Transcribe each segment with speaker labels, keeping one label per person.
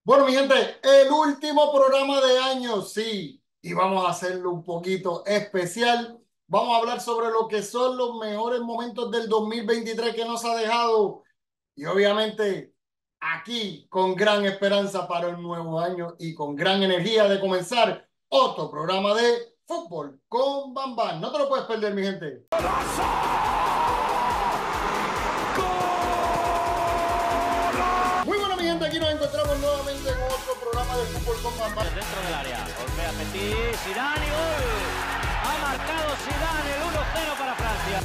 Speaker 1: Bueno, mi gente, el último programa de año, sí, y vamos a hacerlo un poquito especial. Vamos a hablar sobre lo que son los mejores momentos del 2023 que nos ha dejado. Y obviamente aquí con gran esperanza para el nuevo año y con gran energía de comenzar otro programa de fútbol con Bam Bam. No te lo puedes perder, mi gente. Muy bueno, mi gente, aquí nos encontramos nuevamente en otro programa de fútbol con Bam Bam.
Speaker 2: Dentro del área, golpea Petit, Zidane y gol. Ha marcado Zidane el 1-0 para Francia.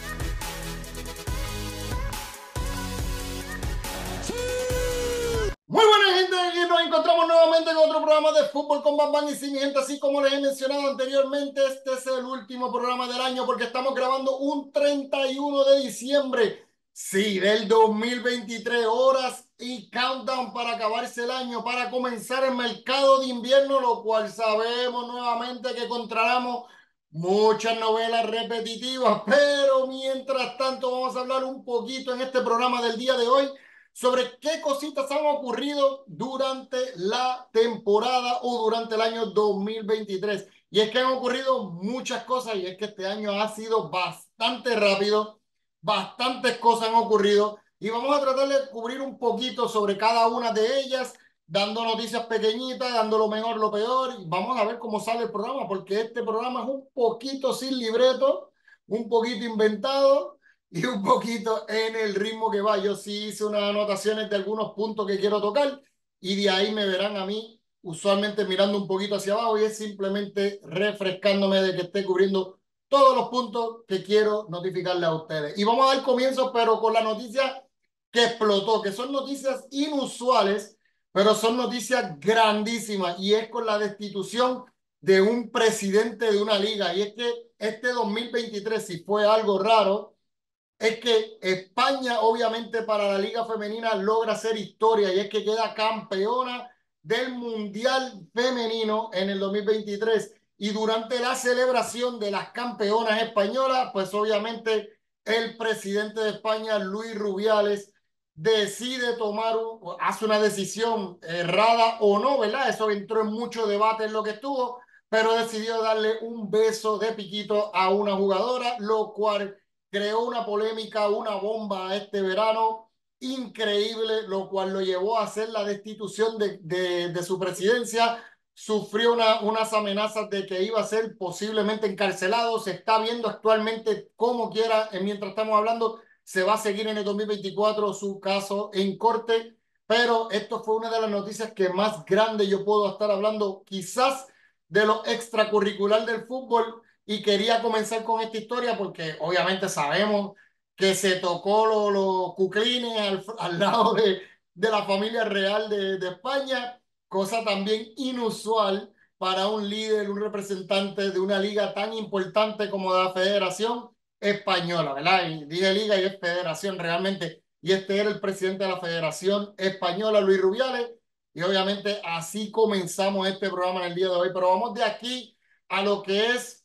Speaker 1: Muy buena gente, aquí nos encontramos nuevamente en otro programa de fútbol con Bam Bam y sí, mi gente, así como les he mencionado anteriormente, este es el último programa del año porque estamos grabando un 31 de diciembre, sí, del 2023, horas y countdown para acabarse el año, para comenzar el mercado de invierno, lo cual sabemos nuevamente que encontraremos muchas novelas repetitivas, pero mientras tanto vamos a hablar un poquito en este programa del día de hoy sobre qué cositas han ocurrido durante la temporada o durante el año 2023. Y es que han ocurrido muchas cosas y es que este año ha sido bastante rápido, bastantes cosas han ocurrido y vamos a tratar de cubrir un poquito sobre cada una de ellas, dando noticias pequeñitas, dando lo mejor, lo peor y vamos a ver cómo sale el programa porque este programa es un poquito sin libreto, un poquito inventado y un poquito en el ritmo que va. Yo sí hice unas anotaciones de algunos puntos que quiero tocar y de ahí me verán a mí usualmente mirando un poquito hacia abajo y es simplemente refrescándome de que esté cubriendo todos los puntos que quiero notificarle a ustedes. Y vamos a dar comienzo, pero con la noticia que explotó, que son noticias inusuales, pero son noticias grandísimas y es con la destitución de un presidente de una liga. Y es que este 2023, si fue algo raro, es que España, obviamente, para la Liga Femenina logra hacer historia y es que queda campeona del Mundial Femenino en el 2023. Y durante la celebración de las campeonas españolas, pues obviamente el presidente de España, Luis Rubiales, decide hace una decisión errada o no, ¿verdad? Eso entró en mucho debate en lo que estuvo, pero decidió darle un beso de piquito a una jugadora, lo cual creó una polémica, una bomba este verano increíble, lo cual lo llevó a hacer la destitución de su presidencia. Sufrió unas amenazas de que iba a ser posiblemente encarcelado. Se está viendo actualmente como quiera, mientras estamos hablando, se va a seguir en el 2024 su caso en corte. Pero esto fue una de las noticias que más grande yo puedo estar hablando, quizás de lo extracurricular del fútbol, y quería comenzar con esta historia porque obviamente sabemos que se tocó los cuclines al lado de la familia real de España, cosa también inusual para un líder, un representante de una liga tan importante como la Federación Española, ¿verdad? Y dije liga y es federación realmente. Y este era el presidente de la Federación Española, Luis Rubiales. Y obviamente así comenzamos este programa en el día de hoy. Pero vamos de aquí a lo que es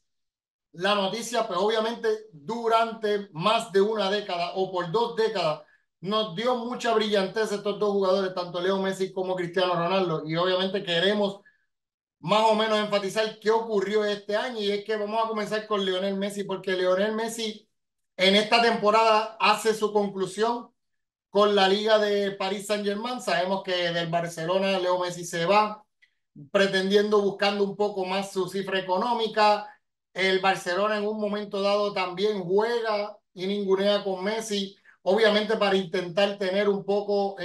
Speaker 1: la noticia, pues obviamente durante más de una década o por 2 décadas nos dio mucha brillantez estos dos jugadores, tanto Leo Messi como Cristiano Ronaldo, y obviamente queremos más o menos enfatizar qué ocurrió este año y es que vamos a comenzar con Lionel Messi porque Lionel Messi en esta temporada hace su conclusión con la liga de Paris Saint-Germain. Sabemos que del Barcelona Leo Messi se va pretendiendo, buscando un poco más su cifra económica. El Barcelona en un momento dado también juega y ningunea con Messi, obviamente para intentar tener un poco,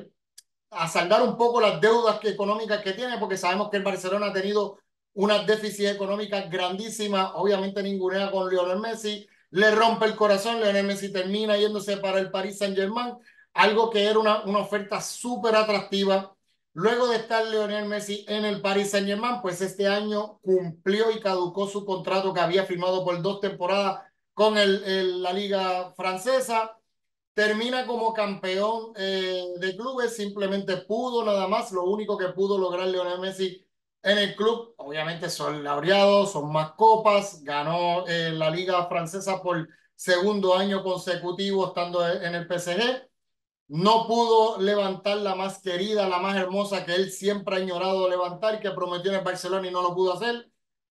Speaker 1: a saldar un poco las deudas económicas que tiene, porque sabemos que el Barcelona ha tenido unas déficits económicas grandísimas, obviamente ningunea con Lionel Messi, le rompe el corazón, Lionel Messi termina yéndose para el Paris Saint-Germain, algo que era una oferta súper atractiva. Luego de estar Lionel Messi en el Paris Saint-Germain, pues este año cumplió y caducó su contrato que había firmado por 2 temporadas con la liga francesa. Termina como campeón de clubes, simplemente pudo nada más, lo único que pudo lograr Lionel Messi en el club, obviamente son laureados, son más copas, ganó la liga francesa por segundo año consecutivo estando en el PSG. no pudo levantar la más querida, la más hermosa que él siempre ha añorado levantar, que prometió en el Barcelona y no lo pudo hacer.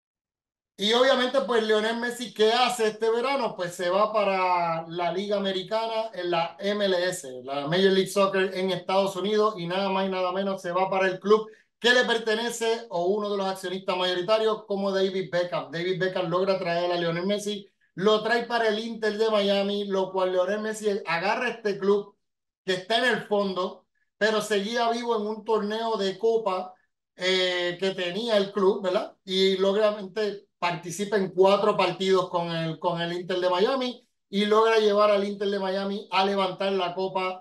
Speaker 1: Y obviamente, pues Lionel Messi, ¿qué hace este verano? Pues se va para la Liga Americana en la MLS, la Major League Soccer en Estados Unidos, y nada más y nada menos se va para el club que le pertenece o uno de los accionistas mayoritarios como David Beckham. David Beckham logra traer a Lionel Messi, lo trae para el Inter de Miami, lo cual Lionel Messi agarra este club que está en el fondo, pero seguía vivo en un torneo de Copa que tenía el club, ¿verdad? Y logramente participa en 4 partidos con el Inter de Miami y logra llevar al Inter de Miami a levantar la copa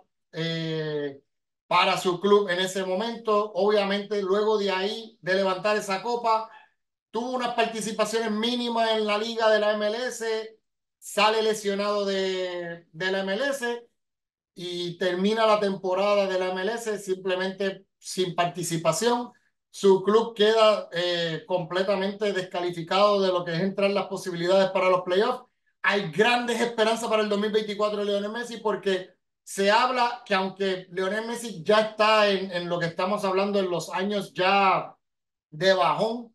Speaker 1: para su club en ese momento. Obviamente, luego de ahí, de levantar esa copa, tuvo unas participaciones mínimas en la liga de la MLS, sale lesionado de la MLS y termina la temporada de la MLS simplemente sin participación. Su club queda completamente descalificado de lo que es entrar las posibilidades para los playoffs. Hay grandes esperanzas para el 2024 de Lionel Messi porque se habla que aunque Lionel Messi ya está en lo que estamos hablando en los años ya de bajón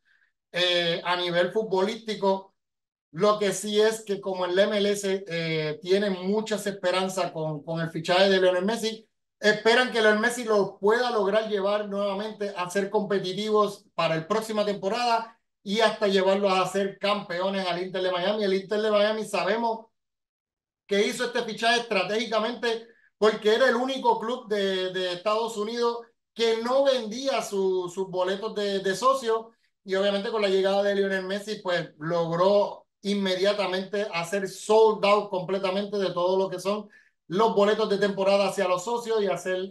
Speaker 1: a nivel futbolístico, lo que sí es que como el MLS tiene muchas esperanzas con el fichaje de Lionel Messi, esperan que Lionel Messi lo pueda lograr llevar nuevamente a ser competitivos para la próxima temporada y hasta llevarlos a ser campeones al Inter de Miami. El Inter de Miami sabemos que hizo este fichaje estratégicamente porque era el único club de Estados Unidos que no vendía sus boletos de socio y obviamente con la llegada de Lionel Messi pues logró inmediatamente hacer sold out completamente de todo lo que son los boletos de temporada hacia los socios y hacer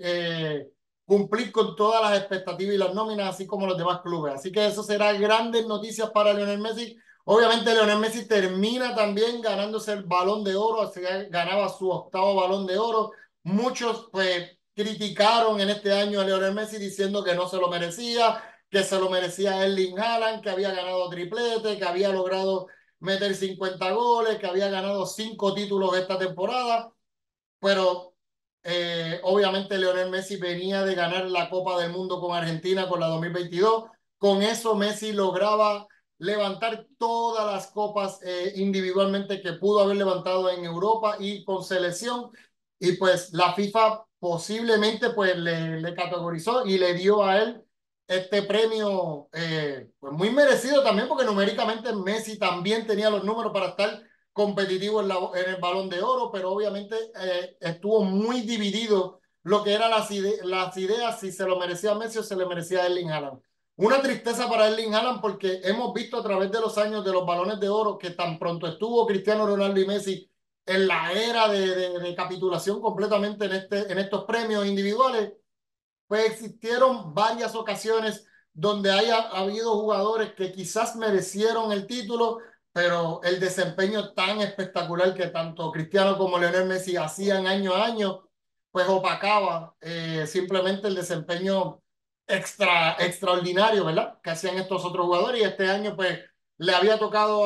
Speaker 1: cumplir con todas las expectativas y las nóminas así como los demás clubes. Así que eso será grandes noticias para Lionel Messi. Obviamente Lionel Messi termina también ganándose el Balón de Oro, así que ganaba su 8º Balón de Oro. Muchos pues criticaron en este año a Lionel Messi diciendo que no se lo merecía, que se lo merecía Erling Haaland, que había ganado triplete, que había logrado meter 50 goles, que había ganado 5 títulos esta temporada, pero obviamente Lionel Messi venía de ganar la Copa del Mundo con Argentina con la 2022. Con eso Messi lograba levantar todas las copas individualmente que pudo haber levantado en Europa y con selección. Y pues la FIFA posiblemente pues le categorizó y le dio a él este premio pues muy merecido también porque numéricamente Messi también tenía los números para estar competitivo en el Balón de Oro, pero obviamente estuvo muy dividido lo que eran las ideas, si se lo merecía Messi o se le merecía a Erling Haaland. Una tristeza para Erling Haaland porque hemos visto a través de los años de los Balones de Oro que tan pronto estuvo Cristiano Ronaldo y Messi en la era de capitulación completamente en estos premios individuales, pues existieron varias ocasiones donde haya habido jugadores que quizás merecieron el título, pero el desempeño tan espectacular que tanto Cristiano como Lionel Messi hacían año a año, pues opacaba simplemente el desempeño extraordinario, ¿verdad? Que hacían estos otros jugadores y este año pues le había tocado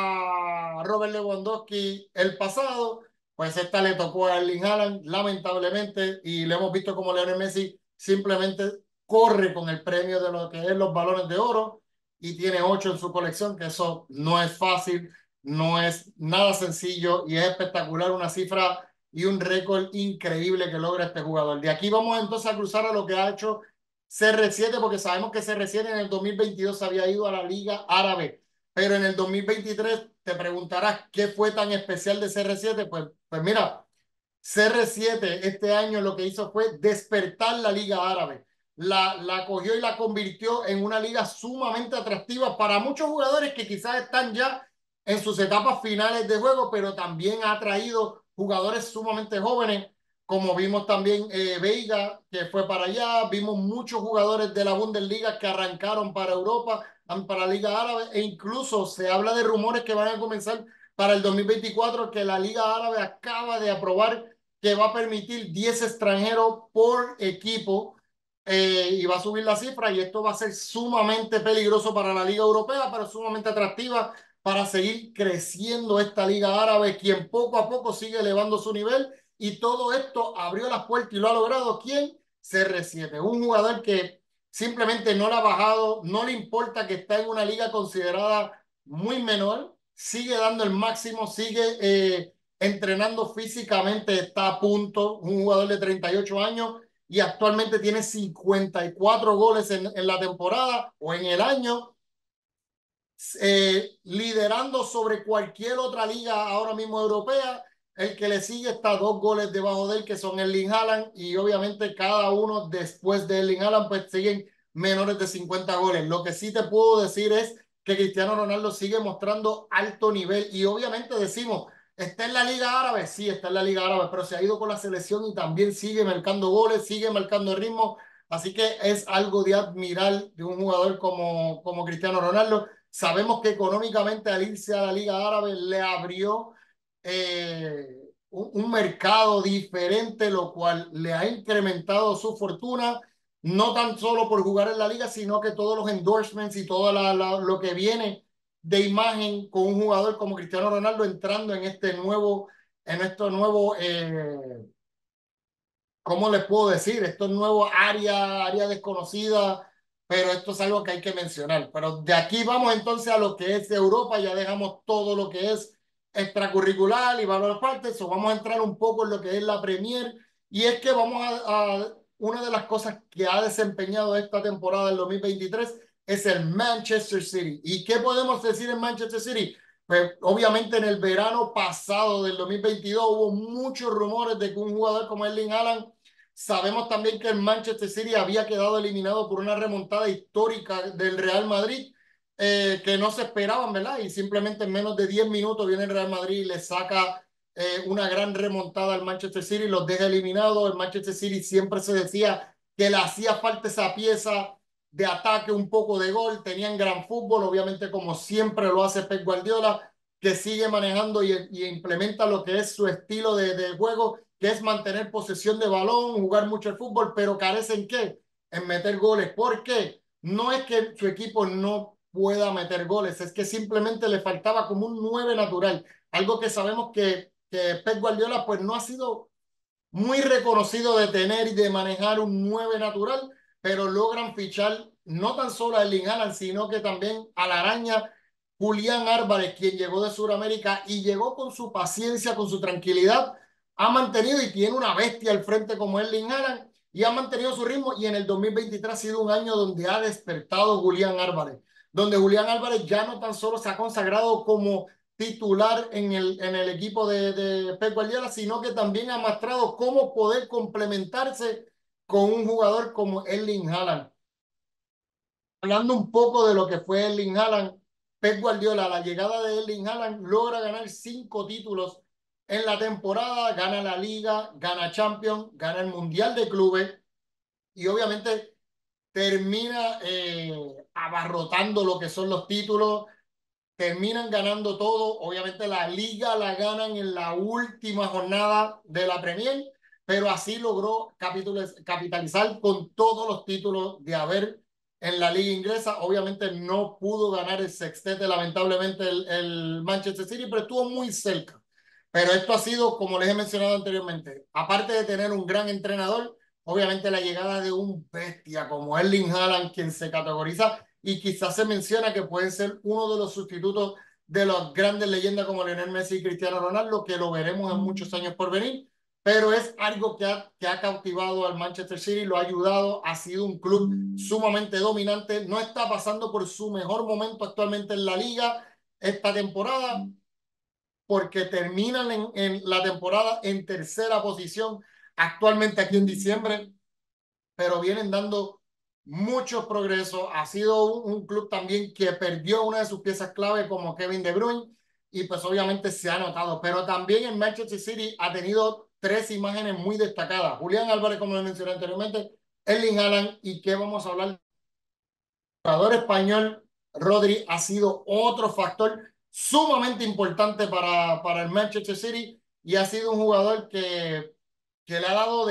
Speaker 1: a Robert Lewandowski el pasado, pues esta le tocó a Erling Haaland, lamentablemente, y le hemos visto como Lionel Messi simplemente corre con el premio de lo que es los Balones de Oro y tiene 8 en su colección, que eso no es fácil, no es nada sencillo y es espectacular, una cifra y un récord increíble que logra este jugador. De aquí vamos entonces a cruzar a lo que ha hecho CR7, porque sabemos que CR7 en el 2022 había ido a la Liga Árabe, pero en el 2023 te preguntarás qué fue tan especial de CR7, pues mira, CR7 este año lo que hizo fue despertar la Liga Árabe. La cogió y la convirtió en una liga sumamente atractiva para muchos jugadores que quizás están ya en sus etapas finales de juego, pero también ha traído jugadores sumamente jóvenes, como vimos también Veiga, que fue para allá, vimos muchos jugadores de la Bundesliga que arrancaron para Europa, para la Liga Árabe, e incluso se habla de rumores que van a comenzar para el 2024, que la Liga Árabe acaba de aprobar que va a permitir 10 extranjeros por equipo y va a subir la cifra y esto va a ser sumamente peligroso para la Liga Europea, pero sumamente atractiva para seguir creciendo esta Liga Árabe, quien poco a poco sigue elevando su nivel y todo esto abrió las puertas y lo ha logrado. ¿Quién? CR7, un jugador que simplemente no la ha bajado, no le importa que está en una liga considerada muy menor, sigue dando el máximo, sigue entrenando físicamente, está a punto, un jugador de 38 años y actualmente tiene 54 goles en la temporada o en el año, liderando sobre cualquier otra liga ahora mismo europea. El que le sigue está 2 goles debajo de él, que son Erling Haaland, y obviamente cada uno después de Erling Haaland pues siguen menores de 50 goles. Lo que sí te puedo decir es que Cristiano Ronaldo sigue mostrando alto nivel y obviamente decimos, ¿está en la Liga Árabe? Sí, está en la Liga Árabe, pero se ha ido con la selección y también sigue marcando goles, sigue marcando ritmo, así que es algo de admirar de un jugador como Cristiano Ronaldo. Sabemos que económicamente al irse a la Liga Árabe le abrió un mercado diferente, lo cual le ha incrementado su fortuna, no tan solo por jugar en la liga, sino que todos los endorsements y todo lo que viene de imagen con un jugador como Cristiano Ronaldo entrando en este nuevo ¿cómo les puedo decir? Esto es nuevo, área desconocida, pero esto es algo que hay que mencionar. Pero de aquí vamos entonces a lo que es Europa, ya dejamos todo lo que es extracurricular y valor aparte, eso vamos a entrar un poco en lo que es la Premier, y es que vamos una de las cosas que ha desempeñado esta temporada del 2023 es el Manchester City. ¿Y qué podemos decir en Manchester City? Pues obviamente en el verano pasado del 2022 hubo muchos rumores de que un jugador como Erling Haaland, sabemos también que el Manchester City había quedado eliminado por una remontada histórica del Real Madrid, que no se esperaban, ¿verdad? Y simplemente en menos de 10 minutos viene el Real Madrid y le saca una gran remontada al Manchester City, los deja eliminados. El Manchester City siempre se decía que le hacía falta esa pieza de ataque, un poco de gol, tenían gran fútbol, obviamente como siempre lo hace Pep Guardiola, que sigue manejando y implementa lo que es su estilo de juego, que es mantener posesión de balón, jugar mucho el fútbol, pero carece en qué? En meter goles. ¿Por qué? No es que su equipo no pueda meter goles, es que simplemente le faltaba como un 9 natural, algo que sabemos que Pep Guardiola pues no ha sido muy reconocido de tener y de manejar un 9 natural, pero logran fichar no tan solo a Erling Haaland, sino que también a la araña Julián Álvarez, quien llegó de Sudamérica y llegó con su paciencia, con su tranquilidad, ha mantenido y tiene una bestia al frente como Erling Haaland y ha mantenido su ritmo, y en el 2023 ha sido un año donde ha despertado Julián Álvarez, donde Julián Álvarez ya no tan solo se ha consagrado como titular en el equipo de Pep Guardiola, sino que también ha mostrado cómo poder complementarse con un jugador como Erling Haaland. Hablando un poco de lo que fue Erling Haaland, Pep Guardiola, la llegada de Erling Haaland logra ganar 5 títulos en la temporada, gana la Liga, gana Champions, gana el Mundial de Clubes y obviamente termina abarrotando lo que son los títulos, terminan ganando todo. Obviamente la liga la ganan en la última jornada de la Premier, pero así logró capitalizar con todos los títulos de haber en la liga inglesa. Obviamente no pudo ganar el sextete, lamentablemente, el Manchester City, pero estuvo muy cerca. Pero esto ha sido, como les he mencionado anteriormente, aparte de tener un gran entrenador, obviamente la llegada de un bestia como Erling Haaland, quien se categoriza y quizás se menciona que puede ser uno de los sustitutos de las grandes leyendas como Lionel Messi y Cristiano Ronaldo, que lo veremos en muchos años por venir, pero es algo que ha cautivado al Manchester City, lo ha ayudado, ha sido un club sumamente dominante, no está pasando por su mejor momento actualmente en la liga esta temporada, porque terminan en la temporada en tercera posición actualmente aquí en diciembre, pero vienen dando muchos progresos. Ha sido un club también que perdió una de sus piezas clave como Kevin De Bruyne y pues obviamente se ha notado, pero también en Manchester City ha tenido 3 imágenes muy destacadas. Julián Álvarez, como le mencioné anteriormente, Erling Haaland, y qué vamos a hablar. El jugador español Rodri ha sido otro factor sumamente importante para el Manchester City y ha sido un jugador que le ha dado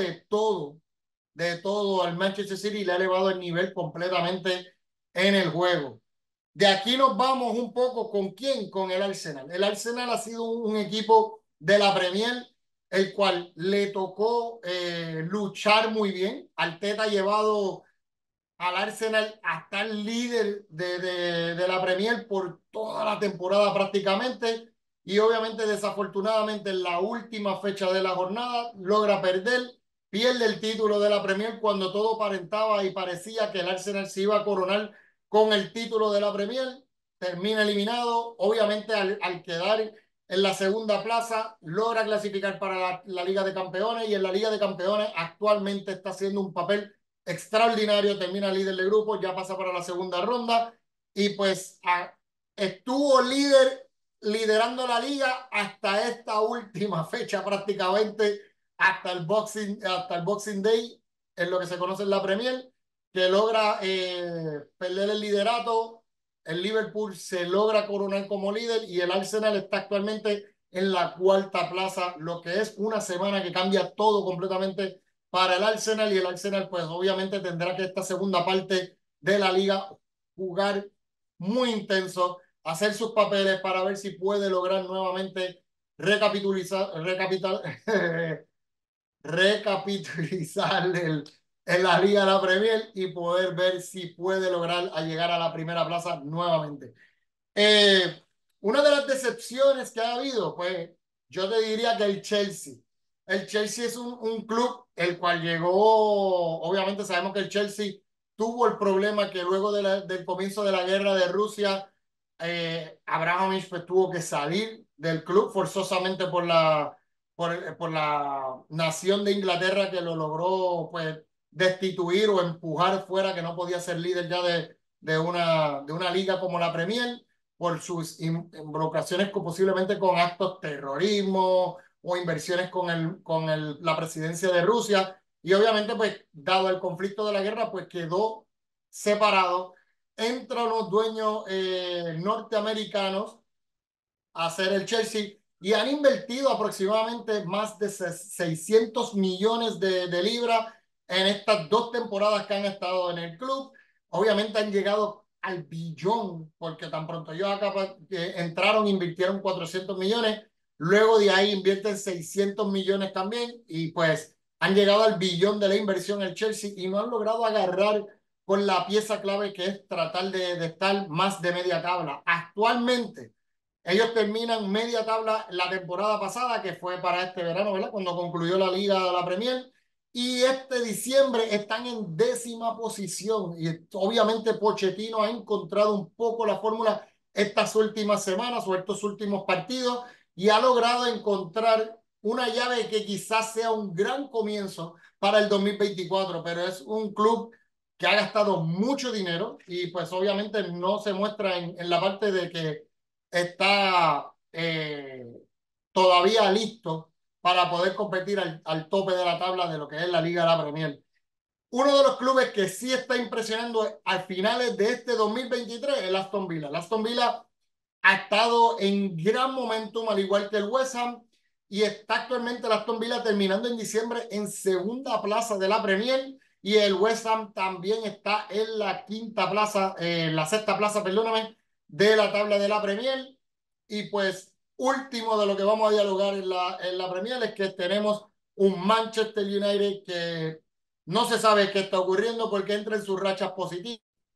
Speaker 1: de todo al Manchester City y le ha elevado el nivel completamente en el juego. De aquí nos vamos un poco con quién, con el Arsenal. El Arsenal ha sido un equipo de la Premier el cual le tocó luchar muy bien. Arteta ha llevado al Arsenal a estar líder de la Premier por toda la temporada prácticamente y obviamente desafortunadamente en la última fecha de la jornada logra perder, pierde el título de la Premier cuando todo aparentaba y parecía que el Arsenal se iba a coronar con el título de la Premier, termina eliminado, obviamente al quedar en la segunda plaza logra clasificar para la Liga de Campeones y en la Liga de Campeones actualmente está haciendo un papel extraordinario, termina líder de grupo, ya pasa para la segunda ronda y pues estuvo liderando la liga hasta esta última fecha prácticamente, hasta el Boxing Day, en lo que se conoce en la Premier, que logra perder el liderato, el Liverpool se logra coronar como líder y el Arsenal está actualmente en la cuarta plaza, lo que es una semana que cambia todo completamente para el Arsenal y el Arsenal pues obviamente tendrá que esta segunda parte de la liga jugar muy intenso, hacer sus papeles para ver si puede lograr nuevamente recapitalizar en la Liga de la Premier y poder ver si puede lograr a llegar a la primera plaza nuevamente. Eh, una de las decepciones que ha habido, pues yo te diría que el Chelsea. El Chelsea es un club el cual llegó, obviamente sabemos que el Chelsea tuvo el problema que luego del comienzo de la guerra de Rusia, Abramovich pues, tuvo que salir del club forzosamente por la nación de Inglaterra que lo logró pues destituir o empujar fuera, que no podía ser líder ya de una liga como la Premier por sus involucraciones posiblemente con actos terrorismo o inversiones la presidencia de Rusia. Y obviamente, pues, dado el conflicto de la guerra, pues quedó separado. Entran los dueños norteamericanos a hacer el Chelsea y han invertido aproximadamente más de 600 millones de libras en estas dos temporadas que han estado en el club. Obviamente han llegado al billón, porque tan pronto ellos acá entraron, invirtieron 400 millones, luego de ahí invierten 600 millones también y pues han llegado al billón de la inversión el Chelsea y no han logrado agarrar con la pieza clave que es tratar de estar más de media tabla. Actualmente ellos terminan media tabla la temporada pasada, que fue para este verano, ¿verdad? Cuando concluyó la Liga de la Premier. Y este diciembre están en 10ª posición. Y obviamente Pochettino ha encontrado un poco la fórmula estas últimas semanas o estos últimos partidos y ha logrado encontrar una llave que quizás sea un gran comienzo para el 2024, pero es un club que ha gastado mucho dinero y pues obviamente no se muestra en la parte de que está todavía listo para poder competir al tope de la tabla de lo que es la Liga de la Premier. Uno de los clubes que sí está impresionando a finales de este 2023 es el Aston Villa. El Aston Villa ha estado en gran momentum, al igual que el West Ham, y está actualmente el Aston Villa terminando en diciembre en segunda plaza de la Premier, y el West Ham también está en la quinta plaza, la sexta plaza, perdóname, de la tabla de la Premier. Y pues, último de lo que vamos a dialogar en la Premier es que tenemos un Manchester United que no se sabe qué está ocurriendo porque entra en sus rachas positivas.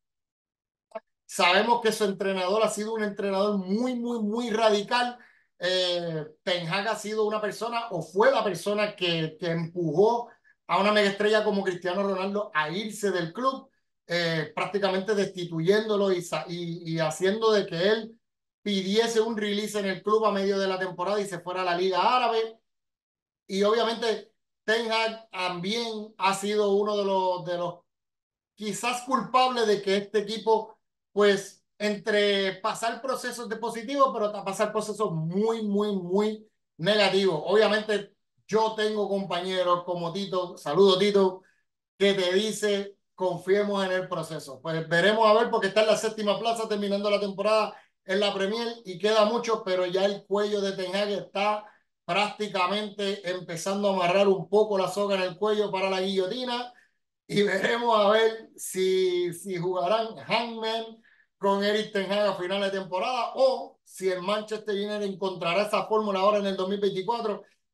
Speaker 1: Sabemos que su entrenador ha sido un entrenador muy radical. Ten Hag ha sido una persona o fue la persona que empujó a una megaestrella como Cristiano Ronaldo a irse del club, prácticamente destituyéndolo y haciendo de que él pidiese un release en el club a medio de la temporada y se fuera a la Liga Árabe. Y obviamente Ten Hag también ha sido uno de los quizás culpable de que este equipo, pues, entre pasar procesos de positivo, pero pasar procesos muy negativos. Obviamente, yo tengo compañeros como Tito, saludo Tito, que te dice, confiemos en el proceso. Pues veremos a ver, porque está en la séptima plaza terminando la temporada en la Premier y queda mucho, pero ya el cuello de Ten Hag está prácticamente empezando a amarrar un poco la soga en el cuello para la guillotina y veremos a ver si jugarán Hangman con Erik Ten Hag a final de temporada o si el Manchester United encontrará esa fórmula ahora en el 2024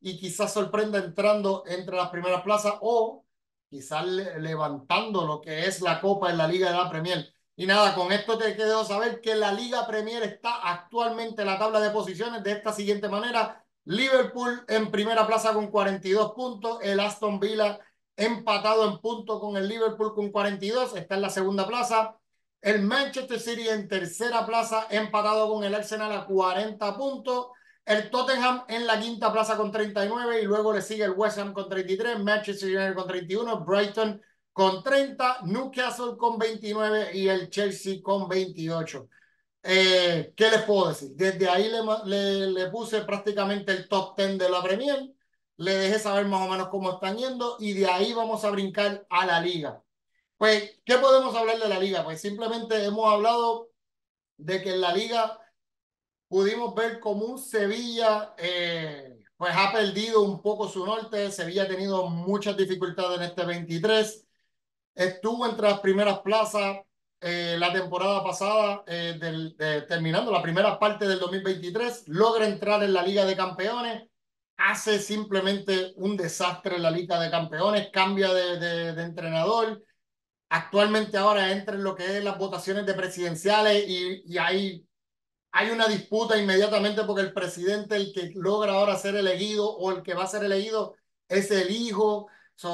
Speaker 1: y quizás sorprenda entrando entre las primeras plazas o quizás levantando lo que es la Copa en la Liga de la Premier. Y nada, con esto te quedo saber que la Liga Premier está actualmente en la tabla de posiciones de esta siguiente manera. Liverpool en primera plaza con 42 puntos, el Aston Villa empatado en punto con el Liverpool con 42, está en la segunda plaza. El Manchester City en tercera plaza, empatado con el Arsenal a 40 puntos. El Tottenham en la quinta plaza con 39 y luego le sigue el West Ham con 33, Manchester United con 31, Brighton con 30, Newcastle con 29 y el Chelsea con 28. ¿Qué les puedo decir? Desde ahí le puse prácticamente el top 10 de la Premier, le dejé saber más o menos cómo están yendo y de ahí vamos a brincar a la liga. Pues, ¿qué podemos hablar de la liga? Pues simplemente hemos hablado de que en la liga pudimos ver como un Sevilla pues ha perdido un poco su norte. Sevilla ha tenido muchas dificultades en este 23. Estuvo entre las primeras plazas la temporada pasada, terminando la primera parte del 2023. Logra entrar en la Liga de Campeones. Hace simplemente un desastre en la Liga de Campeones. Cambia de entrenador. Actualmente ahora entra en lo que es las votaciones de presidenciales y hay una disputa inmediatamente porque el presidente, el que logra ahora ser elegido o el que va a ser elegido es el hijo.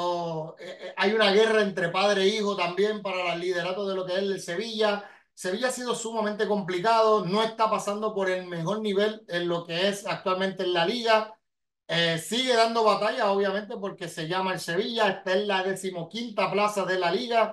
Speaker 1: Hay una guerra entre padre e hijo también para el liderato de lo que es el Sevilla. Sevilla ha sido sumamente complicado, no está pasando por el mejor nivel en lo que es actualmente en la liga. Sigue dando batalla, obviamente, porque se llama el Sevilla, está en la 15ª plaza de la liga.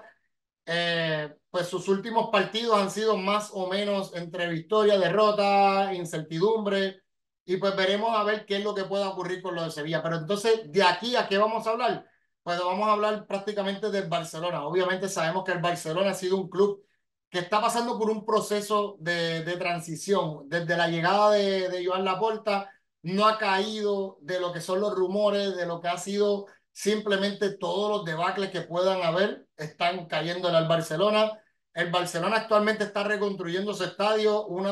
Speaker 1: Pues sus últimos partidos han sido más o menos entre victoria, derrota, incertidumbre, y pues veremos a ver qué es lo que pueda ocurrir con lo de Sevilla. Pero entonces, ¿de aquí a qué vamos a hablar? Pues vamos a hablar prácticamente del Barcelona. Obviamente sabemos que el Barcelona ha sido un club que está pasando por un proceso de transición. Desde la llegada de Joan Laporta, no ha caído de lo que son los rumores, de lo que ha sido simplemente todos los debacles que puedan haber están cayéndole al Barcelona. El Barcelona actualmente está reconstruyendo su estadio. Una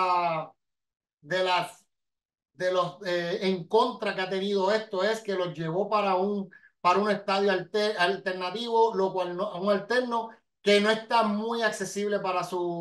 Speaker 1: de las de los en contra que ha tenido esto es que los llevó para un estadio alternativo, lo cual no, un alterno que no está muy accesible para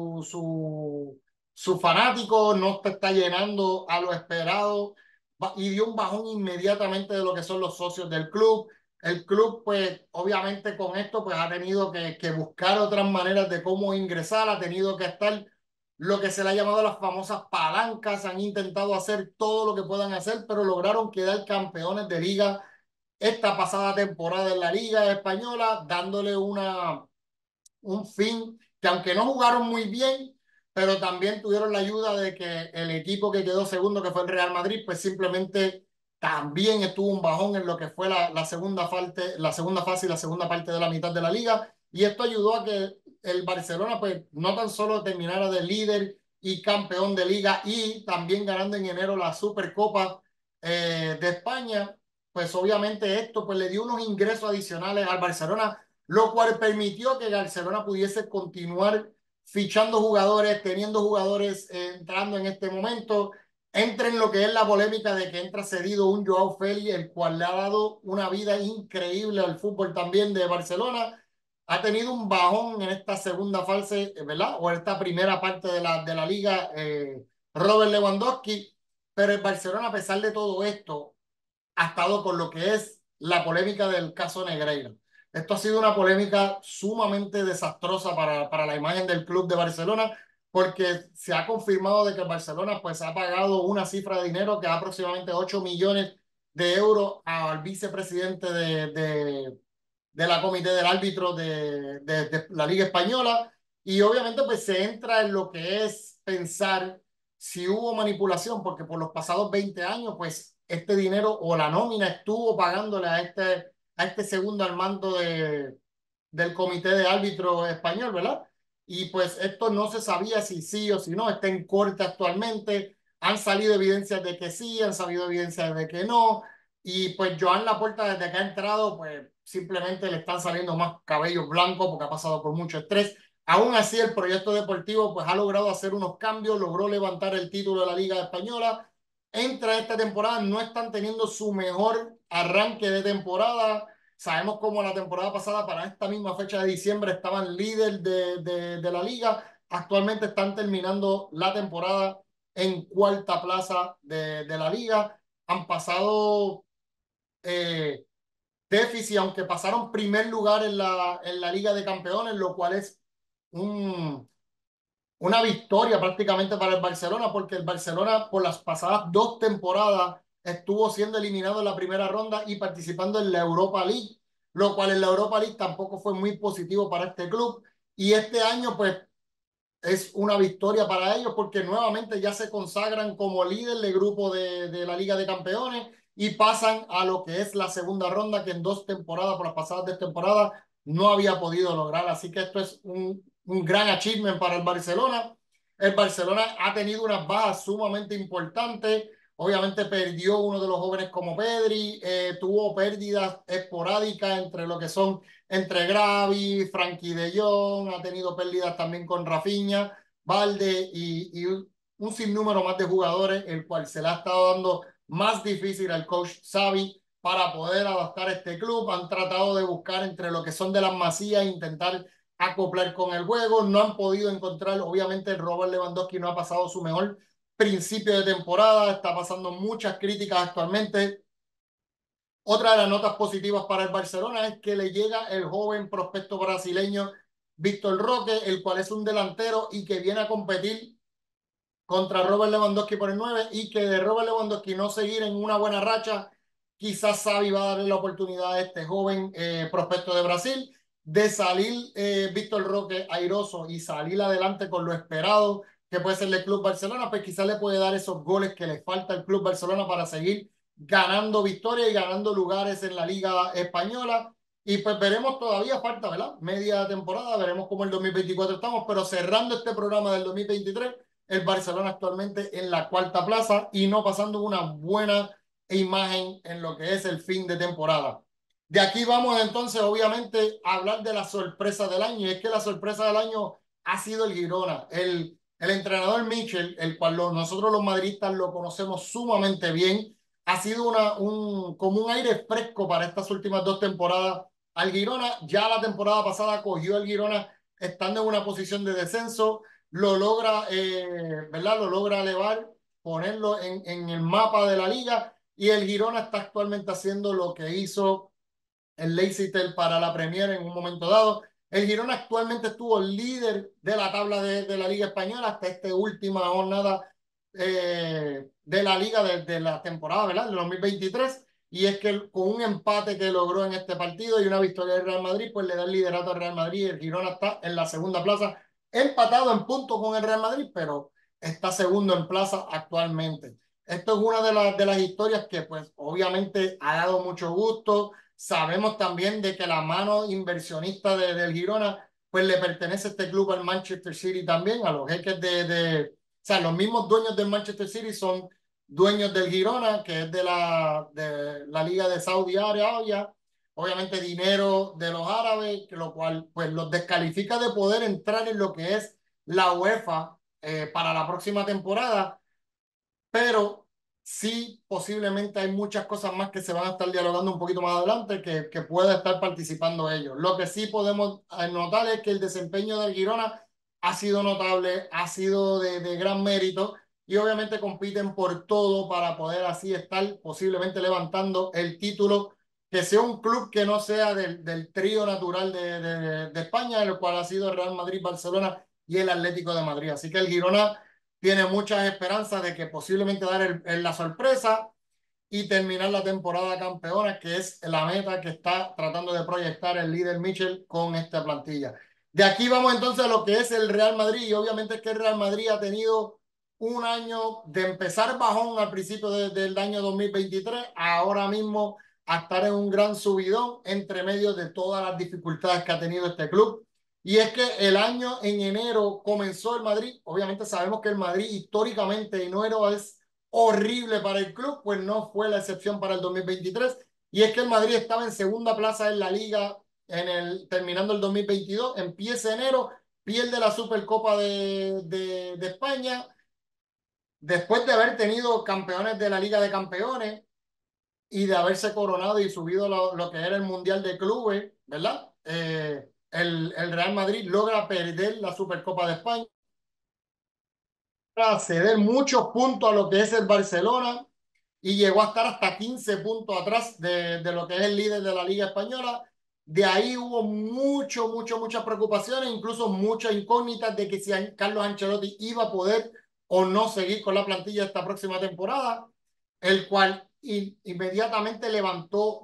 Speaker 1: su fanático, no te está llenando a lo esperado y dio un bajón inmediatamente de lo que son los socios del club. El club, pues, obviamente con esto, pues ha tenido que buscar otras maneras de cómo ingresar, ha tenido que estar lo que se le ha llamado las famosas palancas, han intentado hacer todo lo que puedan hacer, pero lograron quedar campeones de liga esta pasada temporada en la Liga Española, dándole un fin que aunque no jugaron muy bien, pero también tuvieron la ayuda de que el equipo que quedó segundo, que fue el Real Madrid, pues simplemente también estuvo un bajón en lo que fue la segunda fase y la segunda parte de la mitad de la liga, y esto ayudó a que el Barcelona pues no tan solo terminara de líder y campeón de liga y también ganando en enero la Supercopa de España, pues obviamente esto pues le dio unos ingresos adicionales al Barcelona, lo cual permitió que Barcelona pudiese continuar fichando jugadores, teniendo jugadores entrando en este momento. Entra en lo que es la polémica de que entra cedido un Joao Félix, el cual le ha dado una vida increíble al fútbol también de Barcelona. Ha tenido un bajón en esta segunda fase, ¿verdad? O esta primera parte de la liga, Robert Lewandowski. Pero el Barcelona, a pesar de todo esto, ha estado con lo que es la polémica del caso Negreira. Esto ha sido una polémica sumamente desastrosa para la imagen del club de Barcelona, porque se ha confirmado de que el Barcelona pues ha pagado una cifra de dinero que es aproximadamente 8 millones de euros al vicepresidente de la comité del árbitro de la Liga Española, y obviamente pues se entra en lo que es pensar si hubo manipulación, porque por los pasados 20 años pues este dinero o la nómina estuvo pagándole a este segundo al mando del comité de árbitro español, ¿verdad? Y pues esto no se sabía si sí o si no, está en corte actualmente, han salido evidencias de que sí, han salido evidencias de que no, y pues Joan Laporta desde que ha entrado, pues simplemente le están saliendo más cabellos blancos porque ha pasado por mucho estrés. Aún así, el proyecto deportivo pues ha logrado hacer unos cambios, logró levantar el título de la Liga Española, entra esta temporada, no están teniendo su mejor arranque de temporada. Sabemos cómo la temporada pasada, para esta misma fecha de diciembre, estaban líder de la liga. Actualmente están terminando la temporada en cuarta plaza de la liga. Han pasado déficit, aunque pasaron primer lugar en la Liga de Campeones, lo cual es un, una victoria prácticamente para el Barcelona, porque el Barcelona por las pasadas dos temporadas estuvo siendo eliminado en la primera ronda y participando en la Europa League, lo cual en la Europa League tampoco fue muy positivo para este club. Y este año, pues, es una victoria para ellos porque nuevamente ya se consagran como líder de grupo de la Liga de Campeones y pasan a lo que es la segunda ronda que en dos temporadas, por las pasadas dos temporadas, no había podido lograr. Así que esto es un gran achievement para el Barcelona. El Barcelona ha tenido unas bajas sumamente importantes. Obviamente perdió uno de los jóvenes como Pedri, tuvo pérdidas esporádicas entre lo que son entre Gavi, Frankie de Jong, ha tenido pérdidas también con Rafinha, Valde y un sinnúmero más de jugadores, el cual se le ha estado dando más difícil al coach Xavi para poder adaptar este club. Han tratado de buscar entre lo que son de las masías e intentar acoplar con el juego. No han podido encontrar, obviamente el Robert Lewandowski no ha pasado su mejor principio de temporada, está pasando muchas críticas actualmente. Otra de las notas positivas para el Barcelona es que le llega el joven prospecto brasileño Víctor Roque, el cual es un delantero y que viene a competir contra Robert Lewandowski por el 9 y que de Robert Lewandowski no seguir en una buena racha, quizás Xavi va a darle la oportunidad a este joven prospecto de Brasil de salir Víctor Roque airoso y salir adelante con lo esperado que puede ser el Club Barcelona, pues quizás le puede dar esos goles que le falta al Club Barcelona para seguir ganando victorias y ganando lugares en la Liga Española. Y pues veremos, todavía falta, ¿verdad? Media temporada, veremos cómo el 2024 estamos, pero cerrando este programa del 2023 el Barcelona actualmente en la cuarta plaza y no pasando una buena imagen en lo que es el fin de temporada. De aquí vamos entonces, obviamente, a hablar de la sorpresa del año. Y es que la sorpresa del año ha sido el Girona. El entrenador Michel, el cual nosotros los madridistas lo conocemos sumamente bien, ha sido como un aire fresco para estas últimas dos temporadas al Girona. Ya la temporada pasada cogió el Girona estando en una posición de descenso, lo logra, ¿verdad? Lo logra elevar, ponerlo en el mapa de la liga y el Girona está actualmente haciendo lo que hizo el Leicester para la Premier en un momento dado. El Girona actualmente estuvo líder de la tabla de la Liga Española hasta esta última jornada de la Liga de la temporada, ¿verdad? Del 2023. Y es que con un empate que logró en este partido y una victoria del Real Madrid, pues le da el liderato al Real Madrid. El Girona está en la segunda plaza, empatado en puntos con el Real Madrid, pero está segundo en plaza actualmente. Esto es una de las historias que pues obviamente ha dado mucho gusto. Sabemos también de que la mano inversionista del Girona, pues le pertenece este club al Manchester City también, a los jeques o sea, los mismos dueños del Manchester City son dueños del Girona, que es de la Liga de Saudi Arabia, obviamente dinero de los árabes, lo cual pues los descalifica de poder entrar en lo que es la UEFA para la próxima temporada, pero sí, posiblemente hay muchas cosas más que se van a estar dialogando un poquito más adelante que pueda estar participando ellos. Lo que sí podemos notar es que el desempeño del Girona ha sido notable, ha sido de gran mérito y obviamente compiten por todo para poder así estar posiblemente levantando el título, que sea un club que no sea del trío natural de España, el cual ha sido el Real Madrid, Barcelona y el Atlético de Madrid. Así que el Girona tiene muchas esperanzas de que posiblemente dar la sorpresa y terminar la temporada campeona, que es la meta que está tratando de proyectar el líder Michel con esta plantilla. De aquí vamos entonces a lo que es el Real Madrid y obviamente es que el Real Madrid ha tenido un año de empezar bajón al principio del año 2023, ahora mismo a estar en un gran subidón entre medio de todas las dificultades que ha tenido este club. Y es que el año en enero comenzó el Madrid. Obviamente sabemos que el Madrid históricamente enero es horrible para el club, pues no fue la excepción para el 2023. Y es que el Madrid estaba en segunda plaza en la liga terminando el 2022. Empieza enero, pierde la Supercopa de España, después de haber tenido campeones de la Liga de Campeones y de haberse coronado y subido lo que era el Mundial de Clubes, ¿verdad? El Real Madrid logra perder la Supercopa de España, a ceder muchos puntos a lo que es el Barcelona y llegó a estar hasta 15 puntos atrás de lo que es el líder de la Liga Española. De ahí hubo muchas preocupaciones, incluso muchas incógnitas de que si Carlos Ancelotti iba a poder o no seguir con la plantilla esta próxima temporada, el cual inmediatamente levantó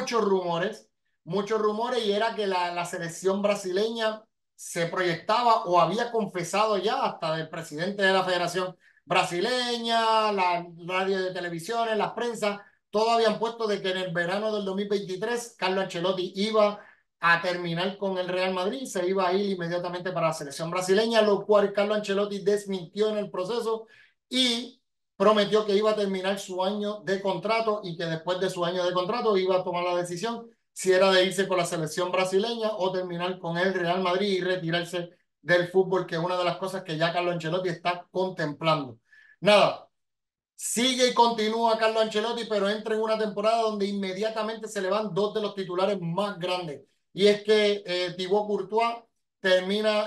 Speaker 1: muchos rumores y era que la selección brasileña se proyectaba o había confesado ya hasta el presidente de la Federación Brasileña, la radio de televisiones, las prensas, todos habían puesto de que en el verano del 2023 Carlo Ancelotti iba a terminar con el Real Madrid, se iba a ir inmediatamente para la selección brasileña, lo cual Carlo Ancelotti desmintió en el proceso y prometió que iba a terminar su año de contrato y que después de su año de contrato iba a tomar la decisión si era de irse con la selección brasileña o terminar con el Real Madrid y retirarse del fútbol, que es una de las cosas que ya Carlo Ancelotti está contemplando. Nada, sigue y continúa Carlo Ancelotti, pero entra en una temporada donde inmediatamente se le van dos de los titulares más grandes. Y es que Thibaut Courtois termina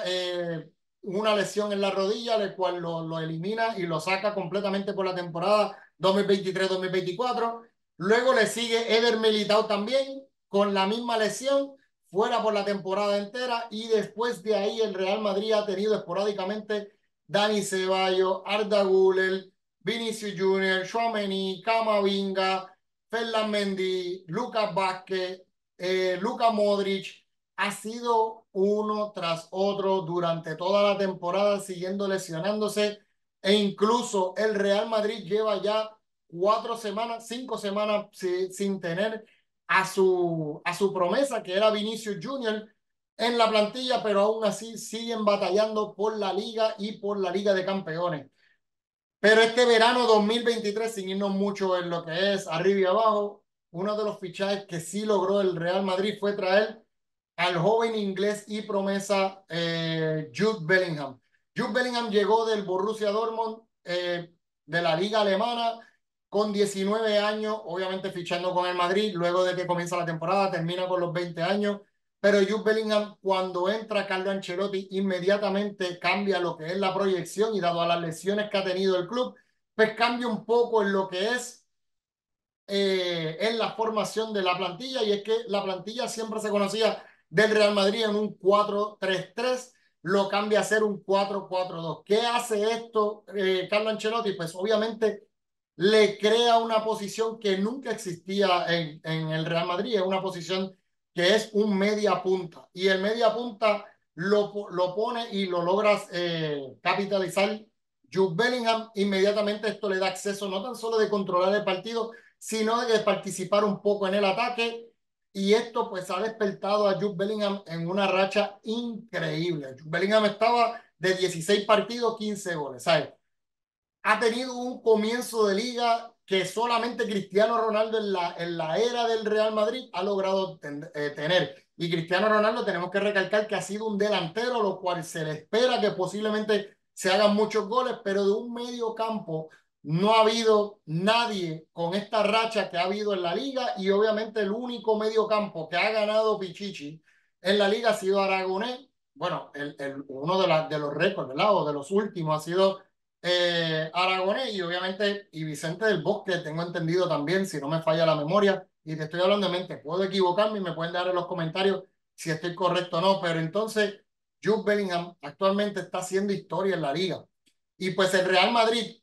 Speaker 1: una lesión en la rodilla, el cual lo elimina y lo saca completamente por la temporada 2023-2024. Luego le sigue Eder Militao también, con la misma lesión, fuera por la temporada entera. Y después de ahí el Real Madrid ha tenido esporádicamente Dani Ceballos, Arda Güler, Vinicius Junior, Tchouaméni, Camavinga, Ferland Mendy, Lucas Vázquez, Luka Modric. Ha sido uno tras otro durante toda la temporada, siguiendo lesionándose. E incluso el Real Madrid lleva ya 4 semanas, 5 semanas sin tener a su promesa, que era Vinicius Junior, en la plantilla, pero aún así siguen batallando por la Liga y por la Liga de Campeones. Pero este verano 2023, sin irnos mucho en lo que es arriba y abajo, uno de los fichajes que sí logró el Real Madrid fue traer al joven inglés y promesa Jude Bellingham. Jude Bellingham llegó del Borussia Dortmund, de la liga alemana, con 19 años, obviamente fichando con el Madrid, luego de que comienza la temporada, termina con los 20 años, pero Jude Bellingham, cuando entra Carlo Ancelotti, inmediatamente cambia lo que es la proyección y dado a las lesiones que ha tenido el club, pues cambia un poco en lo que es en la formación de la plantilla, y es que la plantilla siempre se conocía del Real Madrid en un 4-3-3, lo cambia a ser un 4-4-2. ¿Qué hace esto Carlo Ancelotti? Pues obviamente le crea una posición que nunca existía en el Real Madrid, es una posición que es un media punta, y el media punta lo pone y lo logras capitalizar Jude Bellingham. Inmediatamente esto le da acceso no tan solo de controlar el partido, sino de participar un poco en el ataque. Y esto pues ha despertado a Jude Bellingham en una racha increíble. Jude Bellingham estaba de 16 partidos, 15 goles, ¿sabes? Ha tenido un comienzo de liga que solamente Cristiano Ronaldo en la era del Real Madrid ha logrado tener. Y Cristiano Ronaldo, tenemos que recalcar que ha sido un delantero, lo cual se le espera que posiblemente se hagan muchos goles, pero de un medio campo no ha habido nadie con esta racha que ha habido en la liga, y obviamente el único medio campo que ha ganado Pichichi en la liga ha sido Aragonés. Bueno, uno de los récords, ¿verdad? O de los últimos ha sido Aragonés, y obviamente y Vicente del Bosque, tengo entendido también, si no me falla la memoria, y te estoy hablando de mente, puedo equivocarme y me pueden dar en los comentarios si estoy correcto o no, pero entonces Jude Bellingham actualmente está haciendo historia en la liga. Y pues el Real Madrid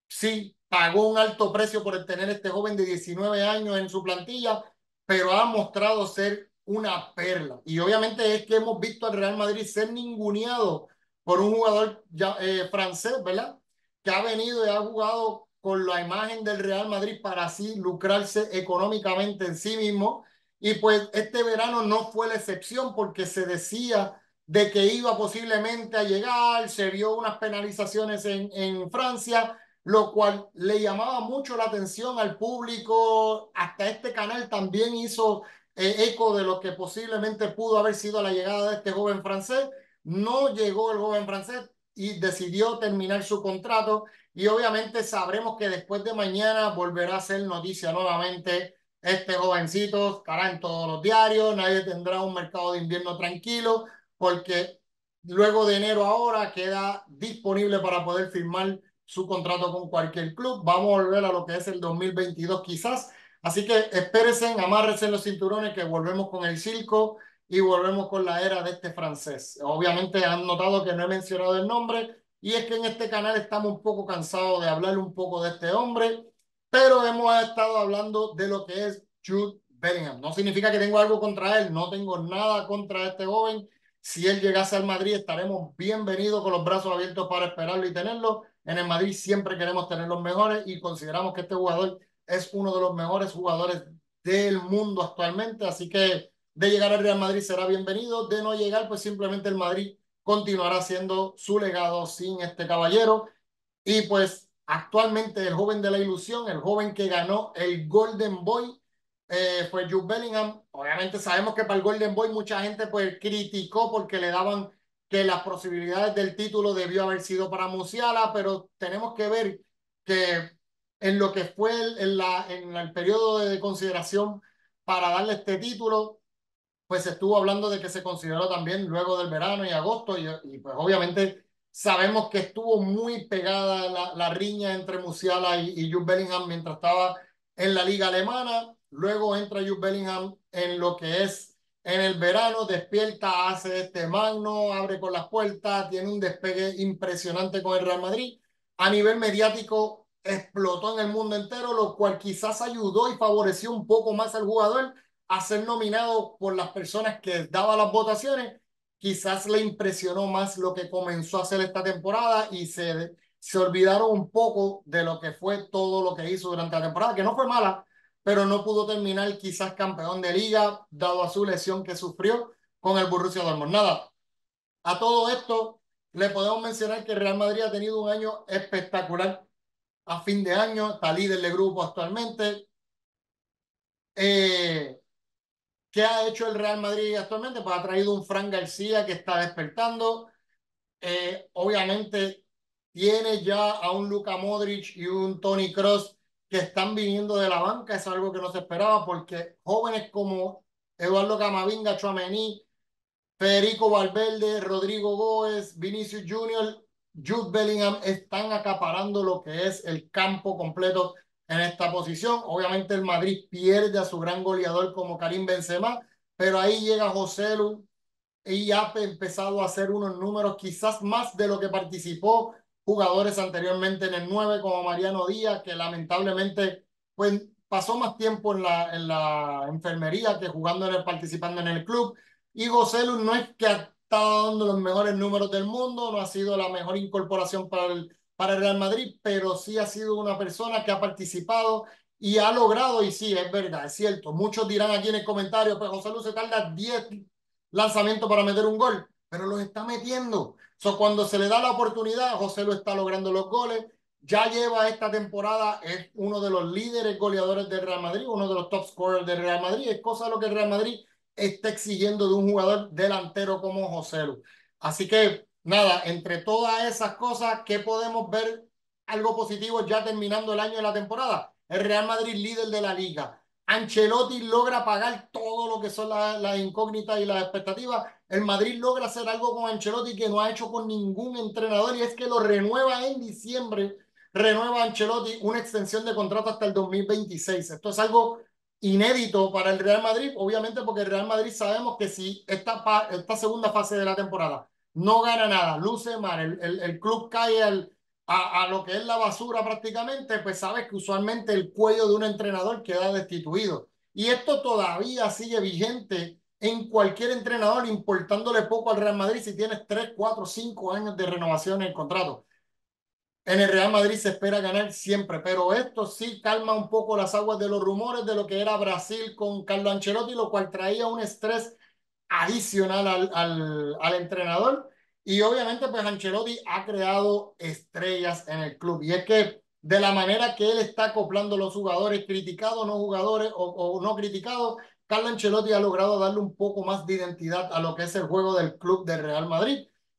Speaker 1: sí pagó un alto precio por tener este joven de 19 años en su plantilla, pero ha mostrado ser una perla. Y obviamente es que hemos visto al Real Madrid ser ninguneado por un jugador ya, francés, ¿verdad? Que ha venido y ha jugado con la imagen del Real Madrid para así lucrarse económicamente en sí mismo. Y pues este verano no fue la excepción, porque se decía de que iba posiblemente a llegar, se vio unas penalizaciones en Francia, lo cual le llamaba mucho la atención al público. Hasta este canal también hizo eco de lo que posiblemente pudo haber sido la llegada de este joven francés. No llegó el joven francés, y decidió terminar su contrato y obviamente sabremos que después de mañana volverá a ser noticia nuevamente. Este jovencito estará en todos los diarios, nadie tendrá un mercado de invierno tranquilo porque luego de enero ahora queda disponible para poder firmar su contrato con cualquier club. Vamos a volver a lo que es el 2022 quizás. Así que espérense, amárrense los cinturones que volvemos con el circo y volvemos con la era de este francés. Obviamente han notado que no he mencionado el nombre y es que en este canal estamos un poco cansados de hablar un poco de este hombre, pero hemos estado hablando de lo que es Jude Bellingham. No significa que tengo algo contra él, no tengo nada contra este joven. Si él llegase al Madrid, estaremos bienvenidos con los brazos abiertos para esperarlo y tenerlo. En el Madrid siempre queremos tener los mejores y consideramos que este jugador es uno de los mejores jugadores del mundo actualmente. Así que de llegar al Real Madrid será bienvenido. De no llegar, pues simplemente el Madrid continuará haciendo su legado sin este caballero. Y pues actualmente el joven de la ilusión, el joven que ganó el Golden Boy, fue Jude Bellingham. Obviamente sabemos que para el Golden Boy mucha gente pues criticó porque le daban que las posibilidades del título debió haber sido para Musiala, pero tenemos que ver que en lo que fue en el periodo de consideración para darle este título, pues se estuvo hablando de que se consideró también luego del verano y agosto y pues obviamente sabemos que estuvo muy pegada la riña entre Musiala y Jude Bellingham mientras estaba en la liga alemana. Luego entra Jude Bellingham en lo que es en el verano, despierta, hace este magno, abre con las puertas, tiene un despegue impresionante con el Real Madrid. A nivel mediático explotó en el mundo entero, lo cual quizás ayudó y favoreció un poco más al jugador a ser nominado por las personas que daban las votaciones. Quizás le impresionó más lo que comenzó a hacer esta temporada y se olvidaron un poco de lo que fue todo lo que hizo durante la temporada, que no fue mala, pero no pudo terminar quizás campeón de liga, dado a su lesión que sufrió con el Borussia Dortmund. Nada, a todo esto le podemos mencionar que el Real Madrid ha tenido un año espectacular a fin de año, está líder de grupo actualmente. ¿Qué ha hecho el Real Madrid actualmente? Pues ha traído un Fran García que está despertando. Obviamente tiene ya a un Luka Modric y un Toni Kroos que están viniendo de la banca. Es algo que no se esperaba porque jóvenes como Eduardo Camavinga, Tchouaméni, Federico Valverde, Rodrigo Góez, Vinicius Junior, Jude Bellingham están acaparando lo que es el campo completo en esta posición. Obviamente el Madrid pierde a su gran goleador como Karim Benzema, pero ahí llega José Lu y ha empezado a hacer unos números quizás más de lo que participó jugadores anteriormente en el 9 como Mariano Díaz, que lamentablemente pues, pasó más tiempo en la enfermería que jugando participando en el club. Y José Lu no es que ha estado dando los mejores números del mundo, no ha sido la mejor incorporación para el Real Madrid, pero sí ha sido una persona que ha participado y ha logrado, y sí, es verdad, es cierto. Muchos dirán aquí en el comentario, pues José Lu se tarda 10 lanzamiento para meter un gol, pero los está metiendo. Cuando se le da la oportunidad, José lo está logrando los goles. Ya lleva esta temporada, es uno de los líderes goleadores del Real Madrid, uno de los top scorers del Real Madrid. Es cosa de lo que el Real Madrid está exigiendo de un jugador delantero como José Lu. Así que, nada, entre todas esas cosas, ¿qué podemos ver algo positivo ya terminando el año de la temporada? El Real Madrid líder de la liga. Ancelotti logra pagar todo lo que son las incógnitas y las expectativas. El Madrid logra hacer algo con Ancelotti que no ha hecho con ningún entrenador y es que lo renueva en diciembre. Renueva Ancelotti una extensión de contrato hasta el 2026. Esto es algo inédito para el Real Madrid, obviamente porque el Real Madrid sabemos que si esta segunda fase de la temporada no gana nada, luce mal, el club cae a lo que es la basura prácticamente, pues sabes que usualmente el cuello de un entrenador queda destituido. Y esto todavía sigue vigente en cualquier entrenador, importándole poco al Real Madrid si tienes 3, 4, 5 años de renovación en el contrato. En el Real Madrid se espera ganar siempre, pero esto sí calma un poco las aguas de los rumores de lo que era Brasil con Carlo Ancelotti, lo cual traía un estrés adicional al entrenador. Y obviamente, pues Ancelotti ha creado estrellas en el club. Y es que de la manera que él está acoplando los jugadores, criticados, no jugadores o no criticados, Carlo Ancelotti ha logrado darle un poco más de identidad a lo que es el juego del club del Real Madrid.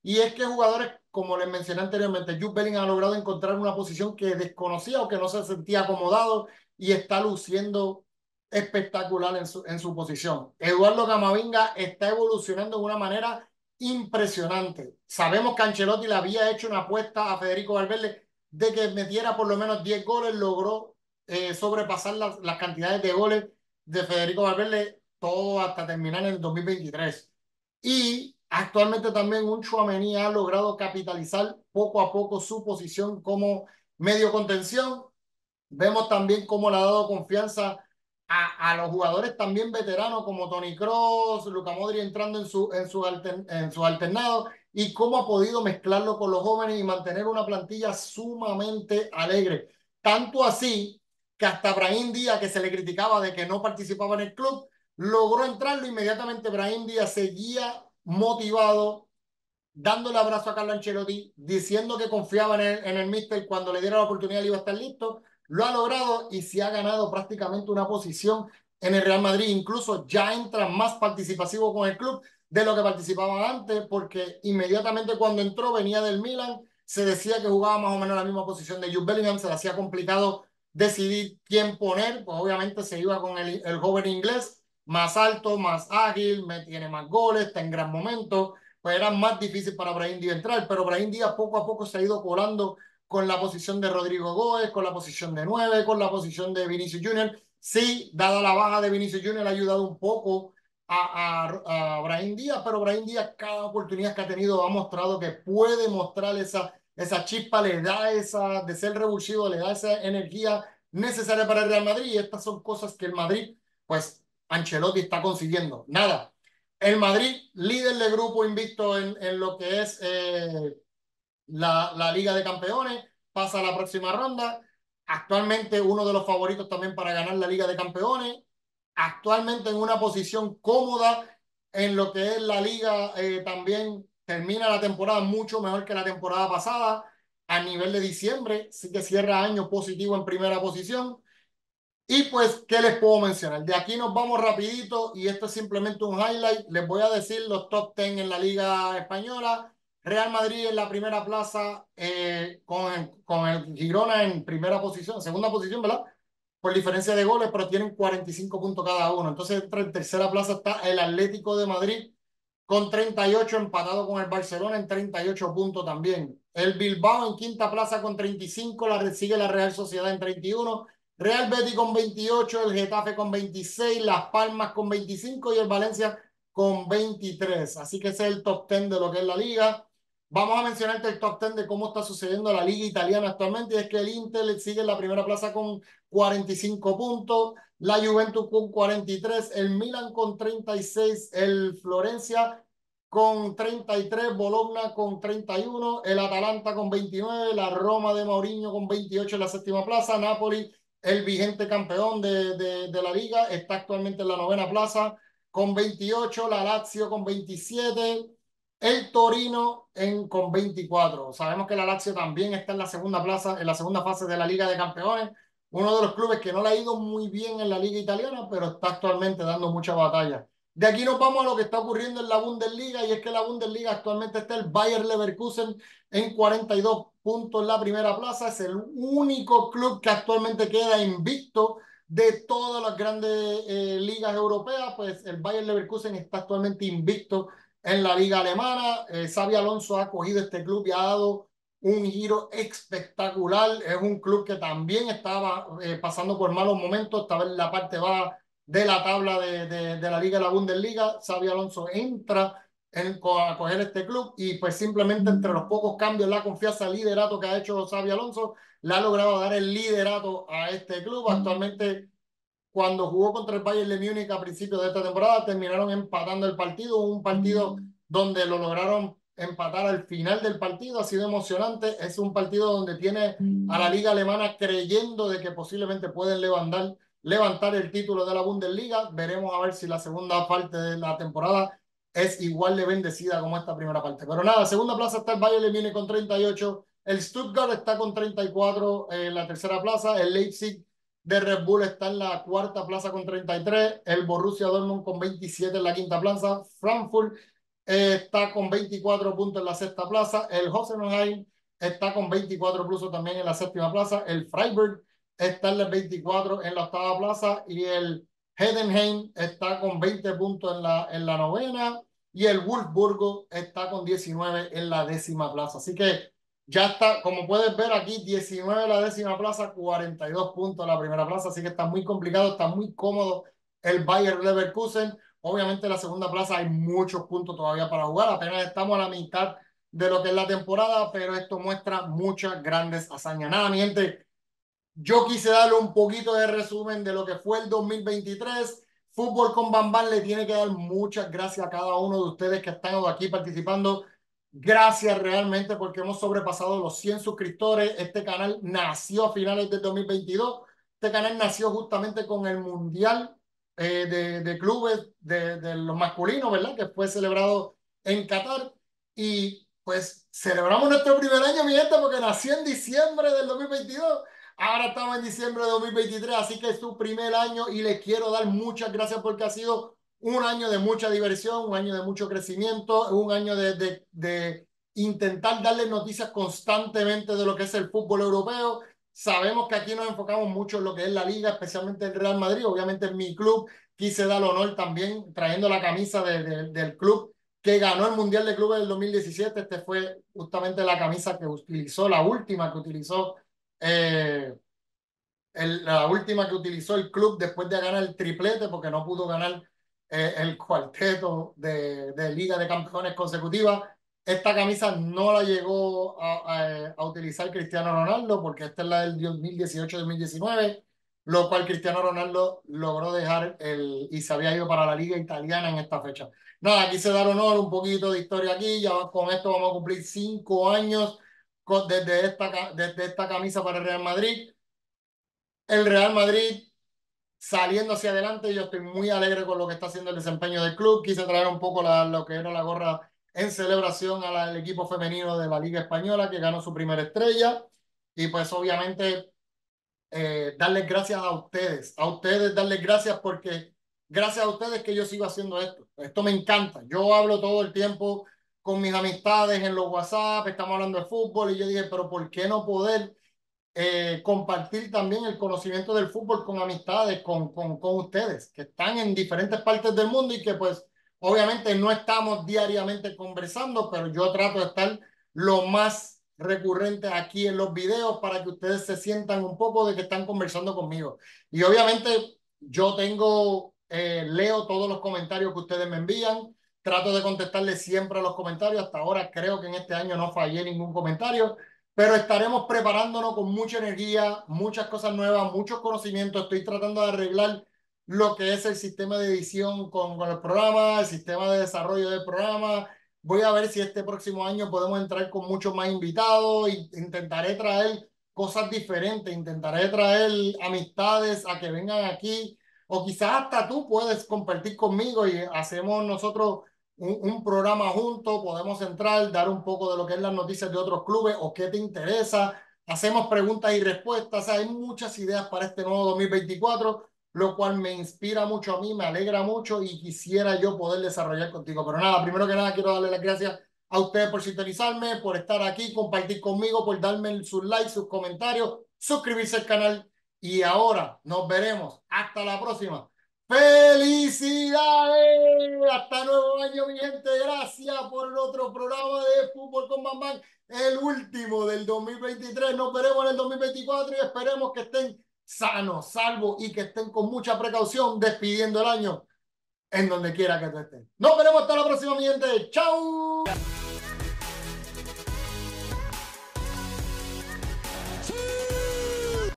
Speaker 1: y es que jugadores, como les mencioné anteriormente, Jude Bellingham ha logrado encontrar una posición que desconocía o que no se sentía acomodado y está luciendo espectacular en su posición. Eduardo Camavinga está evolucionando de una manera impresionante. Sabemos que Ancelotti le había hecho una apuesta a Federico Valverde de que metiera por lo menos 10 goles, logró sobrepasar las cantidades de goles de Federico Valverde, todo hasta terminar en el 2023. Y actualmente también un Tchouaméni ha logrado capitalizar poco a poco su posición como medio contención. Vemos también cómo le ha dado confianza a los jugadores también veteranos como Toni Kroos, Luka Modric entrando en su alternado y cómo ha podido mezclarlo con los jóvenes y mantener una plantilla sumamente alegre. Tanto así que hasta Brahim Díaz, que se le criticaba de que no participaba en el club, logró entrarlo inmediatamente. Brahim Díaz seguía motivado, dándole abrazo a Carlo Ancelotti, diciendo que confiaba en el míster, cuando le diera la oportunidad iba a estar listo. Lo ha logrado y se ha ganado prácticamente una posición en el Real Madrid. Incluso ya entra más participativo con el club de lo que participaba antes, porque inmediatamente cuando entró venía del Milan, se decía que jugaba más o menos la misma posición de Jude Bellingham, se le hacía complicado decidir quién poner, pues obviamente se iba con el joven inglés, más alto, más ágil, tiene más goles, está en gran momento, pues era más difícil para Brahim Díaz entrar, pero Brahim Díaz poco a poco se ha ido colando con la posición de Rodrigo Góez, con la posición de 9, con la posición de Vinicius Junior. Sí, dada la baja de Vinicius Junior, ha ayudado un poco a Brahim Díaz, pero Brahim Díaz cada oportunidad que ha tenido ha mostrado que puede mostrar esa chispa, le da esa, de ser revulsivo, le da esa energía necesaria para el Real Madrid, y estas son cosas que el Madrid, pues Ancelotti está consiguiendo. Nada, el Madrid, líder de grupo invicto en lo que es la Liga de Campeones, pasa a la próxima ronda. Actualmente uno de los favoritos también para ganar la Liga de Campeones. Actualmente en una posición cómoda en lo que es la Liga, también termina la temporada mucho mejor que la temporada pasada. A nivel de diciembre, sí que cierra año positivo en primera posición. Y pues, ¿qué les puedo mencionar? De aquí nos vamos rapidito y esto es simplemente un highlight. Les voy a decir los top 10 en la Liga Española. Real Madrid en la primera plaza, con el Girona en primera posición, segunda posición, ¿verdad? Por diferencia de goles, pero tienen 45 puntos cada uno. Entonces, en tercera plaza está el Atlético de Madrid con 38, empatado con el Barcelona en 38 puntos también. El Bilbao en quinta plaza con 35, sigue la Real Sociedad en 31, Real Betis con 28, el Getafe con 26, Las Palmas con 25 y el Valencia con 23. Así que ese es el top 10 de lo que es la liga. Vamos a mencionarte el top 10 de cómo está sucediendo la liga italiana actualmente, y es que el Inter sigue en la primera plaza con 45 puntos, la Juventus con 43, el Milan con 36, el Florencia con 33, Bologna con 31, el Atalanta con 29, la Roma de Mourinho con 28 en la séptima plaza, Napoli, el vigente campeón de la liga, está actualmente en la novena plaza con 28, la Lazio con 27, el Torino con 24. Sabemos que la Lazio también está en la segunda plaza, en la segunda fase de la Liga de Campeones, uno de los clubes que no le ha ido muy bien en la liga italiana, pero está actualmente dando mucha batalla. De aquí nos vamos a lo que está ocurriendo en la Bundesliga, y es que la Bundesliga actualmente está el Bayer Leverkusen en 42 puntos en la primera plaza. Es el único club que actualmente queda invicto de todas las grandes ligas europeas. Pues el Bayer Leverkusen está actualmente invicto en la liga alemana. Xabi Alonso ha cogido este club y ha dado un giro espectacular. Es un club que también estaba pasando por malos momentos, estaba en la parte baja de la tabla de la liga de la Bundesliga. Xabi Alonso entra a coger este club y pues simplemente entre los pocos cambios, la confianza, el liderato que ha hecho Xabi Alonso, le ha logrado dar el liderato a este club. Actualmente, cuando jugó contra el Bayern de Múnich a principios de esta temporada, terminaron empatando el partido, un partido donde lo lograron empatar al final del partido. Ha sido emocionante. Es un partido donde tiene a la liga alemana creyendo de que posiblemente pueden levantar el título de la Bundesliga. Veremos a ver si la segunda parte de la temporada es igual de bendecida como esta primera parte. Pero nada, segunda plaza está el Bayern de Múnich con 38, el Stuttgart está con 34 en la tercera plaza, el Leipzig de Red Bull está en la cuarta plaza con 33, el Borussia Dortmund con 27 en la quinta plaza, Frankfurt está con 24 puntos en la sexta plaza. El Hoffenheim está con 24 puntos también en la séptima plaza. El Freiburg está en el 24 en la octava plaza. Y el Heidenheim está con 20 puntos en la novena. Y el Wolfsburgo está con 19 en la décima plaza. Así que ya está, como puedes ver aquí, 19 en la décima plaza, 42 puntos en la primera plaza. Así que está muy complicado, está muy cómodo el Bayer Leverkusen. Obviamente en la segunda plaza hay muchos puntos todavía para jugar. Apenas estamos a la mitad de lo que es la temporada, pero esto muestra muchas grandes hazañas. Nada, mi gente, yo quise darle un poquito de resumen de lo que fue el 2023. Fútbol con Bambán le tiene que dar muchas gracias a cada uno de ustedes que están aquí participando. Gracias realmente porque hemos sobrepasado los 100 suscriptores. Este canal nació a finales del 2022. Este canal nació justamente con el Mundial de clubes de los masculinos, ¿verdad? Que fue celebrado en Qatar. Y pues celebramos nuestro primer año, mi gente, porque nació en diciembre del 2022. Ahora estamos en diciembre de 2023, así que es su primer año y les quiero dar muchas gracias porque ha sido un año de mucha diversión, un año de mucho crecimiento, un año de intentar darles noticias constantemente de lo que es el fútbol europeo. Sabemos que aquí nos enfocamos mucho en lo que es la liga, especialmente el Real Madrid. Obviamente en mi club quise dar honor también trayendo la camisa del club que ganó el Mundial de Clubes del 2017. Este fue justamente la camisa que utilizó, la última que utilizó eh, la última que utilizó el club después de ganar el triplete, porque no pudo ganar el cuarteto de Liga de Campeones consecutiva. Esta camisa no la llegó a utilizar Cristiano Ronaldo, porque esta es la del 2018-2019, lo cual Cristiano Ronaldo logró dejar y se había ido para la Liga Italiana en esta fecha. Nada, quise dar honor, un poquito de historia aquí. Ya con esto vamos a cumplir 5 años desde esta camisa para el Real Madrid. El Real Madrid saliendo hacia adelante. Yo estoy muy alegre con lo que está haciendo el desempeño del club. Quise traer un poco lo que era la gorra en celebración al equipo femenino de la Liga Española que ganó su primera estrella. Y pues obviamente darles gracias a ustedes darles gracias porque gracias a ustedes que yo sigo haciendo esto. Esto me encanta. Yo hablo todo el tiempo con mis amistades en los WhatsApp, estamos hablando de fútbol y yo dije, pero ¿por qué no poder compartir también el conocimiento del fútbol con amistades, con ustedes, que están en diferentes partes del mundo y que pues obviamente no estamos diariamente conversando, pero yo trato de estar lo más recurrente aquí en los videos para que ustedes se sientan un poco de que están conversando conmigo. Y obviamente yo leo todos los comentarios que ustedes me envían, trato de contestarles siempre a los comentarios. Hasta ahora creo que en este año no fallé ningún comentario, pero estaremos preparándonos con mucha energía, muchas cosas nuevas, muchos conocimientos. Estoy tratando de arreglar lo que es el sistema de edición con el programa, el sistema de desarrollo del programa. Voy a ver si este próximo año podemos entrar con muchos más invitados e intentaré traer cosas diferentes, intentaré traer amistades a que vengan aquí o quizás hasta tú puedes compartir conmigo y hacemos nosotros un programa juntos, podemos entrar, dar un poco de lo que es las noticias de otros clubes o qué te interesa, hacemos preguntas y respuestas. O sea, hay muchas ideas para este nuevo 2024, lo cual me inspira mucho a mí, me alegra mucho y quisiera yo poder desarrollar contigo. Pero nada, primero que nada quiero darle las gracias a ustedes por sintonizarme, por estar aquí, compartir conmigo, por darme sus likes, sus comentarios, suscribirse al canal y ahora nos veremos. Hasta la próxima. ¡Felicidades! Hasta nuevo año, mi gente. Gracias por el otro programa de Fútbol con Bambán, el último del 2023. Nos veremos en el 2024 y esperemos que estén sanos, salvos y que estén con mucha precaución despidiendo el año en donde quiera que tú estés. Nos veremos hasta la próxima, mi gente. ¡Chao!